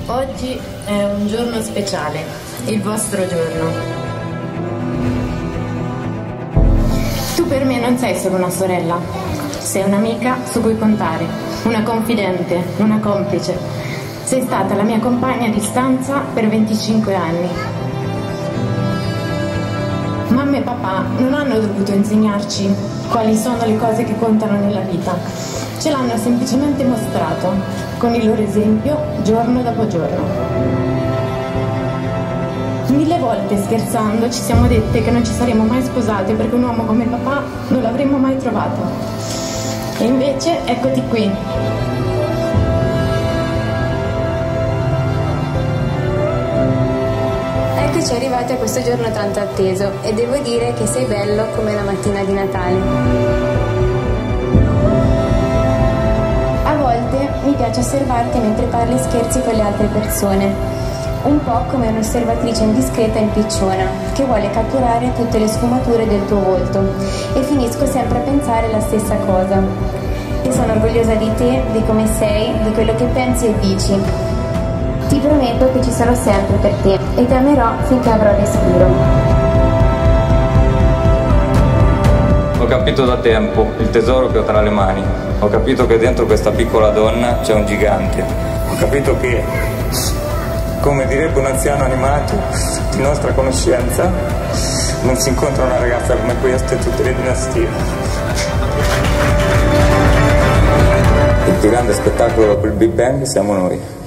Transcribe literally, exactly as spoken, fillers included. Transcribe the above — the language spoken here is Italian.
Oggi è un giorno speciale, il vostro giorno. Tu per me non sei solo una sorella, sei un'amica su cui contare, una confidente, una complice. Sei stata la mia compagna di stanza per venticinque anni. Mamma e papà non hanno dovuto insegnarci quali sono le cose che contano nella vita, ce l'hanno semplicemente mostrato con il loro esempio giorno dopo giorno. Mille volte scherzando ci siamo dette che non ci saremmo mai sposate perché un uomo come papà non l'avremmo mai trovato. E invece eccoti qui. Eccoci arrivati a questo giorno tanto atteso e devo dire che sei bello come la mattina di Natale. A volte mi piace osservarti mentre parli e scherzi con le altre persone, un po' come un'osservatrice indiscreta e impicciona, che vuole catturare tutte le sfumature del tuo volto, e finisco sempre a pensare la stessa cosa. E sono orgogliosa di te, di come sei, di quello che pensi e dici. Ti prometto che ci sarò sempre per te e ti amerò finché avrò respiro. Ho capito da tempo il tesoro che ho tra le mani. Ho capito che dentro questa piccola donna c'è un gigante. Ho capito che, come direbbe un anziano animato di nostra conoscenza, non si incontra una ragazza come questa in tutte le dinastie. Il più grande spettacolo dopo il Big Bang siamo noi.